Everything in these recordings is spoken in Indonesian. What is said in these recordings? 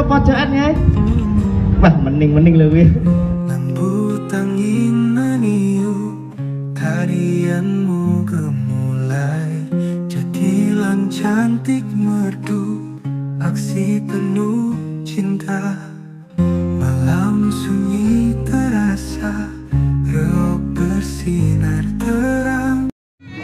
karo pojokan ya. Wah, mending lho kuwi. Lembut angin meniup, tarianmu gemulai, jadilan cantik merdu, aksi penuh cinta. Malam sunyi terasa, reog bersinar terang.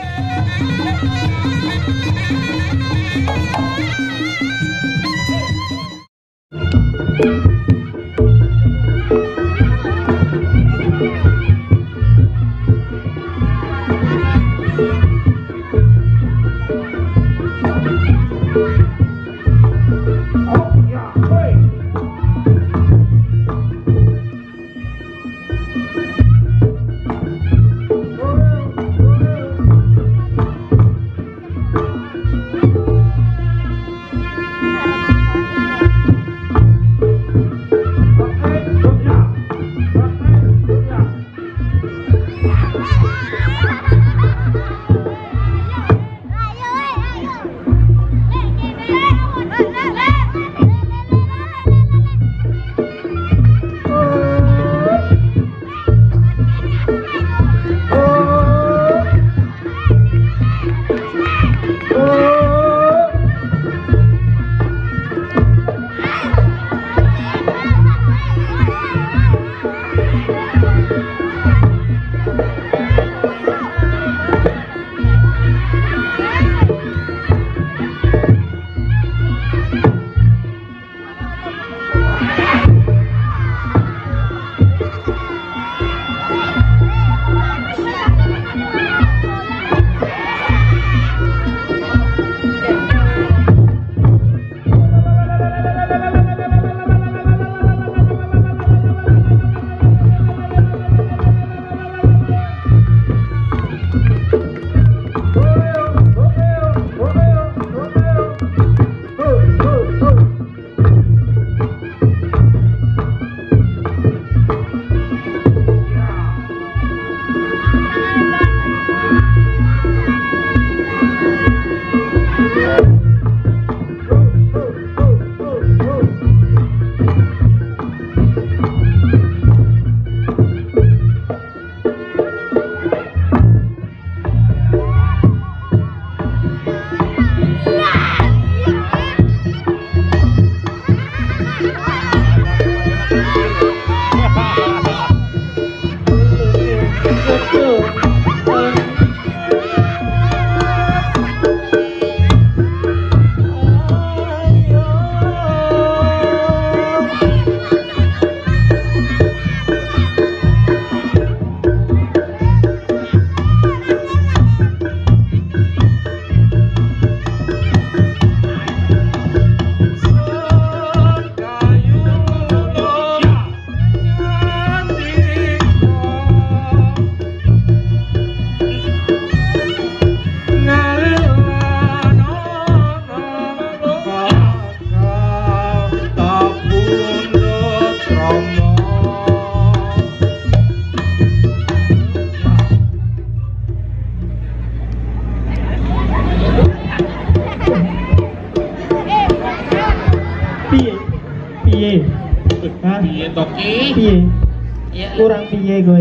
Kurang piye kowe?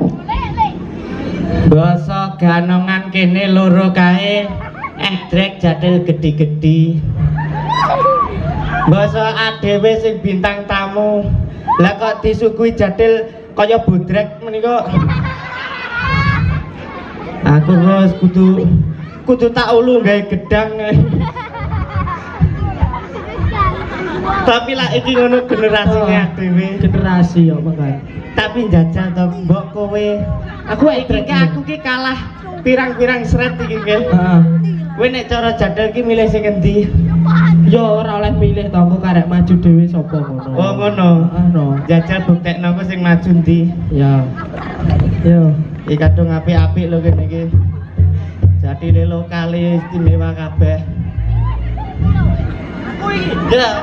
Basa ganongan kene loro kae edrek jadil gedhi-gedhi. Basa adewe sing bintang tamu. Lah kok disuguhi jadil kaya bodrek menika. Aku wis kudu tak ulu gawe gedang. Tapi lah iki ngono generasine dhewe. Generasi yo makane. Tapi njajal to mbok kowe. Aku iki kalah pirang-pirang sret iki nggih. Heeh. Kowe nek cara jadal iki milih sing endi? Yo ora oleh milih to, engko karek maju dhewe sapa ngono. Oh ngono. Heeh. Jajal buktekno ku sing maju ndi? Ya. Yo, iki kadung apik-apik lho kene iki. Jadi le lokale istimewa kabeh. Aku iki. Ya.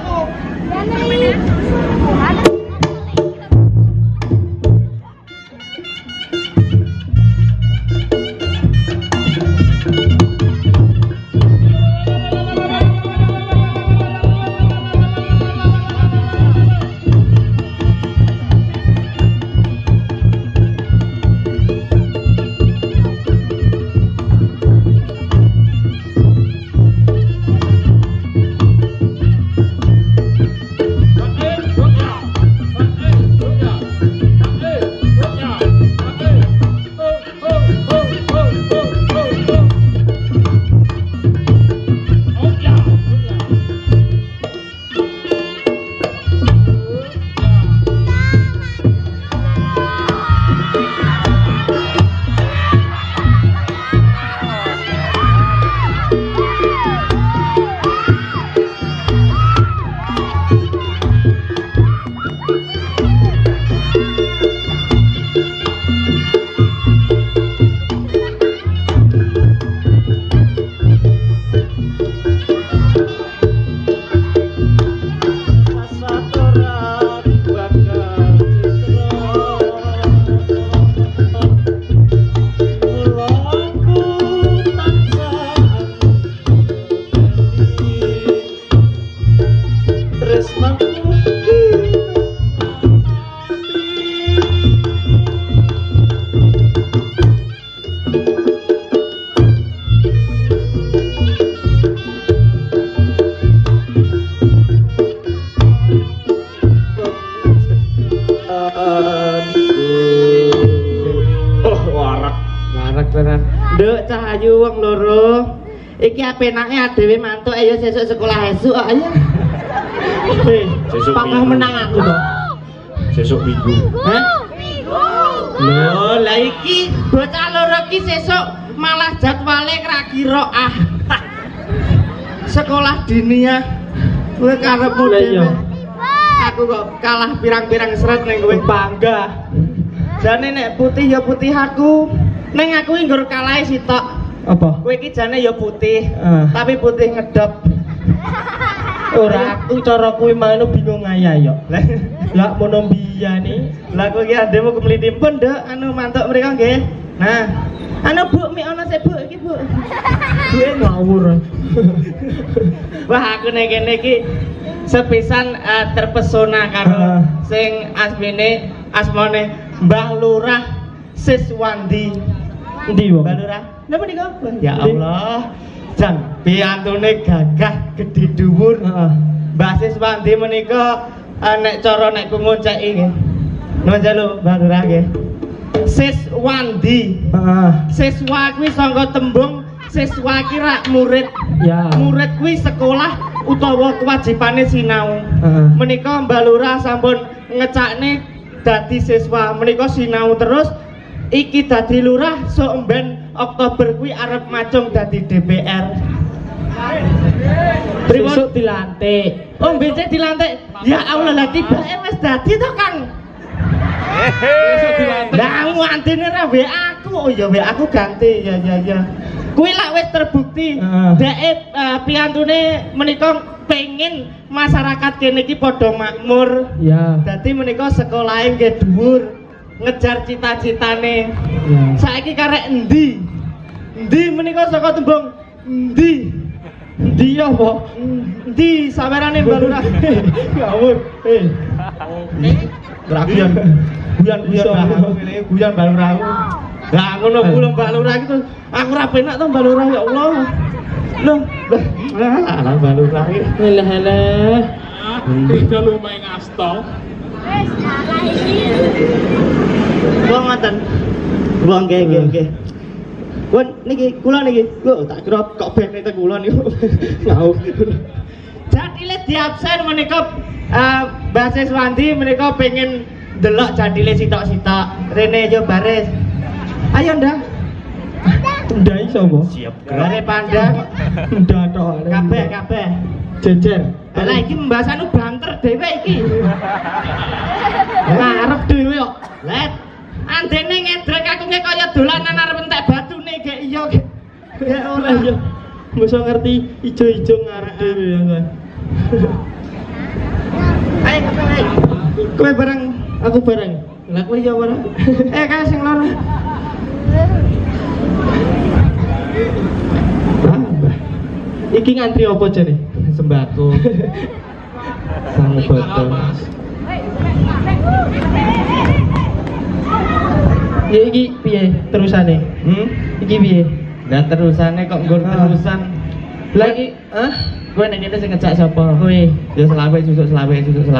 Nduk Cahayu wong loro. Iki apenake adewe mantuk ayo sesuk sekolah esuk ayo. Sesuk Pangah minggu. menang aku kok. Sesuk minggu. Hah? Lho, lah iki bocah loro iki sesuk malah jadwale ra kira ah. Sekolah diniyah. Kowe karepmu dhewe. Aku kok kalah pirang-pirang seret ning kowe bangga. Jane nek putih ya putih aku. Ning aku iki nggur kalahe sitok. Apa? Kowe iki jane ya putih, tapi putih ngedop. Ora aku cara kuwi manu bingung ayah yo. Lah mono biyane. Lah kowe iki andemu kemliti pun, Nduk, anu mantuk mriko nggih. Nah, anu Bu, mik ana sik Bu iki, Bu. Kuwi ngawur. Wah, aku nek kene iki sepisan terpesona karo sing asmane Mbah Lurah Siswandi. Endi wong? Mbah Lurah. Napa niku? Ya Allah. Jan piantune gagah gedhe dhuwur. Heeh. Mbah Siswandi menika nek cara nek ku ngonceki nggih. Nuwun jalu Mbah Lurah nggih. Siswandi. Heeh. Siswa kuwi sangka tembung siswa ki rak murid. Ya. Murid kuwi sekolah utawa kewajibane sinau. Heeh. Menika Mbah Lurah sampun ngecakne dadi siswa. Menika sinau terus iki dadi lurah sok mben Oktober kuwi arep macung dadi DPR. Besok dilantik. Oh, becek dilantik. Ya Allah, lah tibake wis dadi to, Kang. Besok dilantik. Lah ngantine ra WA aku. Oh ya WA aku ganti. Ya. Kuwi lak wis terbukti. Deke piantune menika pengen masyarakat kene iki padha makmur. Ya. Dadi menika sekolahe nggih dhuwur, ngejar cita-citane. Ya. Saiki karek endi? Endi menika saka tembung endi? Endi apa? Endi sawerane Mbak Lurah? Ngawur. Guyan Mbak Lurah. Lah ngono kuwi Mbak Lurah itu aku ora penak to Mbak Lurah ya Allah. Loh, lah Mbak Lurah iki. Halah. Tidak lu main ngastol. Wong ngoten. Wong nggih. Won niki kula niki. Kok tak kira kok ben nek kula niku. Ngau. Jadile diabsen menika Mbah Siswandi menika pengen delok jadile sitok-sitok. Rene yo baris. Ayo ndak. Ndak iso apa? Siap Bare panda. Ndak tok. Kabeh. Jejer. Lah iki mbasanu banter dhewe iki. Ngarep dhewe kok. Let andene ngedrek aku nge kaya dolanan arep entek batune gek iya. Ya ora Ya. Mosok ngerti ijo-ijo ngarep dhewe ya kan. Ayo. Kowe bareng, Aku bareng. lah kowe ya bareng. Kae sing loro. Iki ngantri apa jane? Sembako. Sang botol. Ya iki piye terusane? Iki piye? Lah terusane kok nggon terusan. Lagi, Kowe nek kene sing ngejak sapa? Kowe. Ya selawe susuk selawe.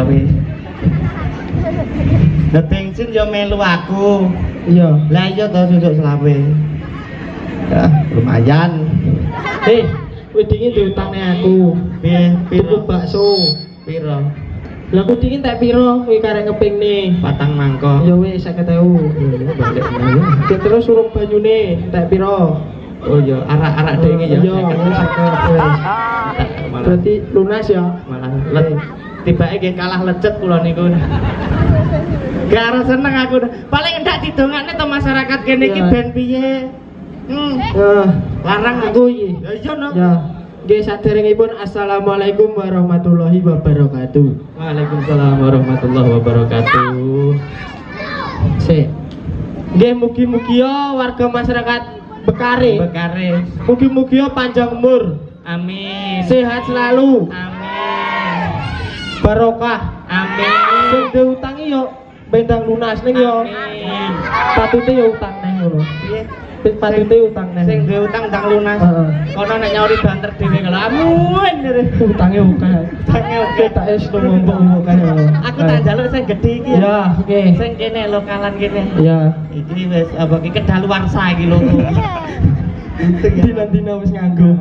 Lah bensin yo melu aku. Iya. Lah iya to susuk selawe. Ya, lumayan. Kowe dingin diutangne aku. Piye? Piro bakso? Piro? Lah aku dingin tak piro kowe karek ngepingne. 4 mangkok. Ya wis 50.000. Terus suruh banyune tak piro? Oh iya, arak-arak dhewe ya. Iya, wis 50. Berarti lunas ya. Malah tibake nggih kalah lecet kula niku. Gak arep seneng aku. Paling endak didongakne to masyarakat kene iki ben piye. Larang aku iki. Ya iya no. Ya. Nggih saderengipun assalamualaikum warahmatullahi wabarakatuh. Waalaikumsalam warahmatullahi wabarakatuh. Sik. Nggih mugi-mugi warga masyarakat Bekare. Mugi-mugi panjang umur. Amin. Sehat selalu. Amin. Barokah. Amin. Sing diutangi yo bendang lunas ning yo. Amin. Patute yo utang neh ngono. Piye? Patute utang neh. Sing duwe utang ndang lunas. Heeh. Kono nek nyauri banter dhewe kalau amun. Utange akeh. Utange oke. Tak es ngomong akeh. Aku tak njaluk sing gedhe iki ya. Ya, oke. Sing kene lokalan kene. Ya. Iki wis apa iki kedaluarsa iki lho. Dina-dina wis nganggo.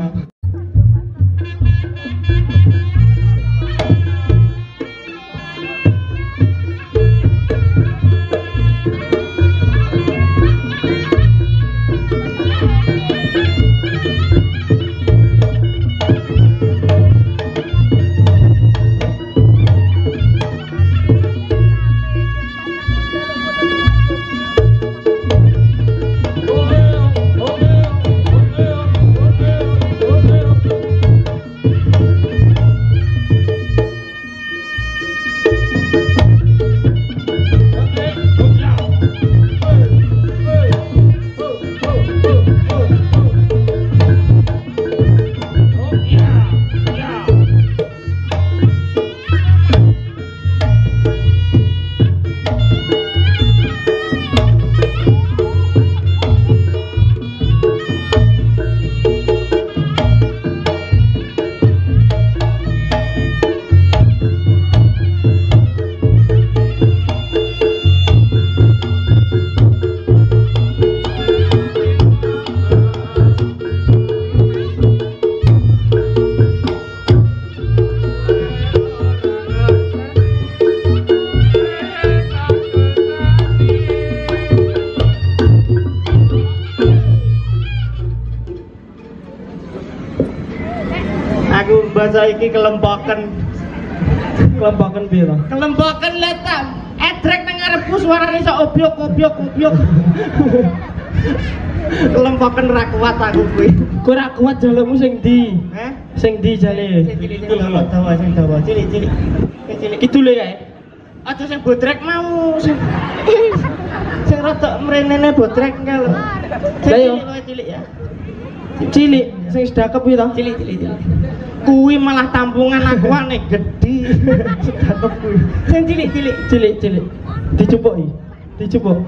Bahasa iki kelembakan piro? Kelembakan letak edrek nang ngarepku suarane iso obyok. Kelembakan ra kuat aku kuwi. Kowe ra kuat jalukmu sing ndi? Sing ndi jale? Cilik dawa. Cilik. Kidule kae. Aja sing bodrek mau sing rada mrenene bodrek engke lho. Cilik ya. Cilik sing sedakep kuwi to? Cilik. Kuwi malah tampungan aku nek gedhi. Sedakep kuwi. Sing cilik. Dicupuk.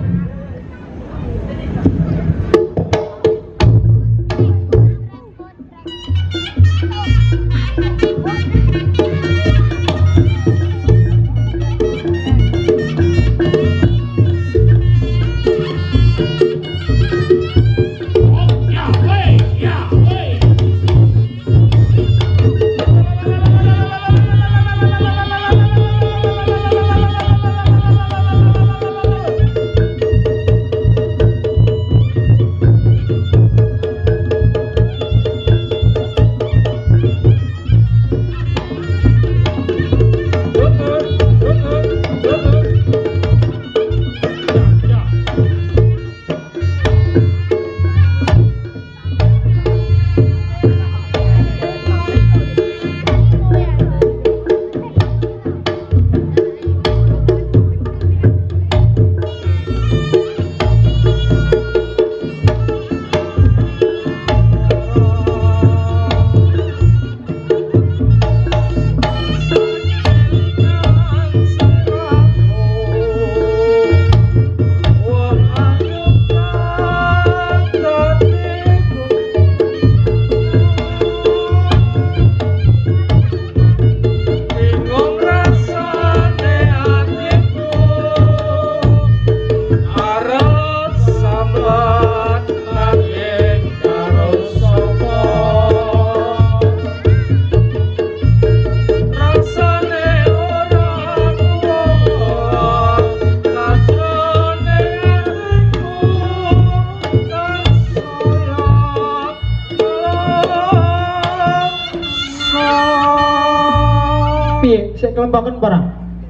Sing kelembakan barang.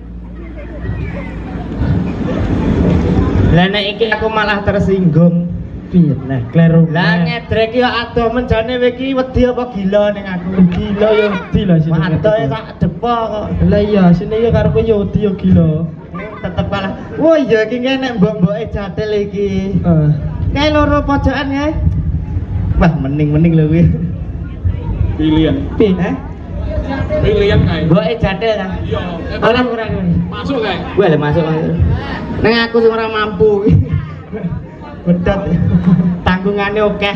Lah nek iki aku malah tersinggung. Piye? Nah, kleru. Lah ngedrek yo adoh menjane iki wedi apa gila ning aku. Gila yo wedi lah sini. Adohe tak depo kok. Lah iya, sini yo karepe yo wedi yo gila. Tetep kalah. Wah iya iki nek mbok-mboke jatel iki. Kae loro pojokan kae. Wah, mending lho kuwi. Pilihan. Piye? Pilihan kae. Mboke jatel ta? Iya. Ora kurang. Masuk kae. Wah, masuk. Neng aku sing ora mampu. Bedot. Tanggungane akeh.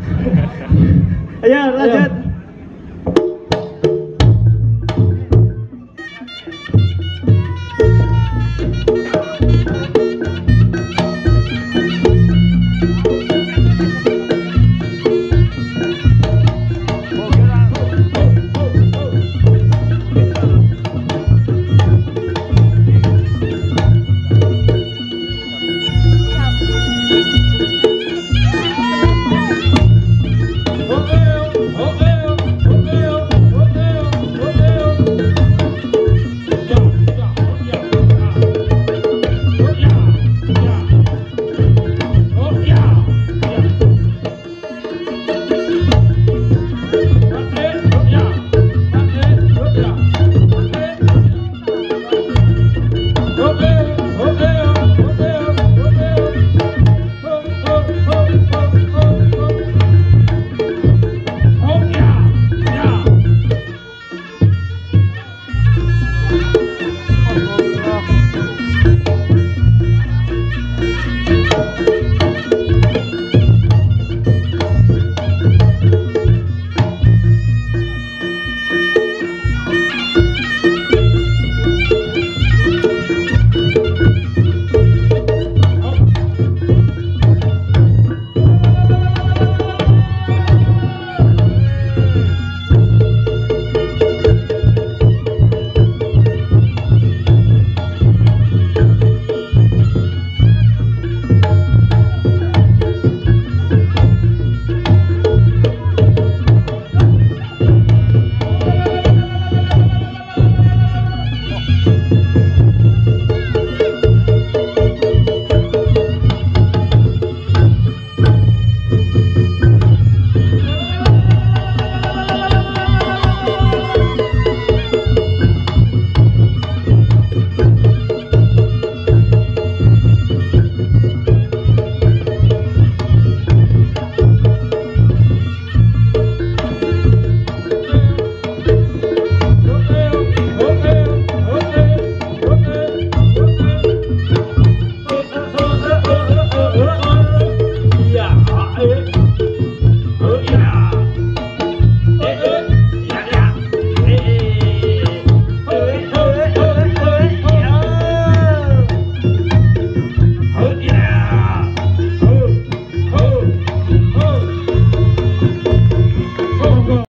Ayo lanjut.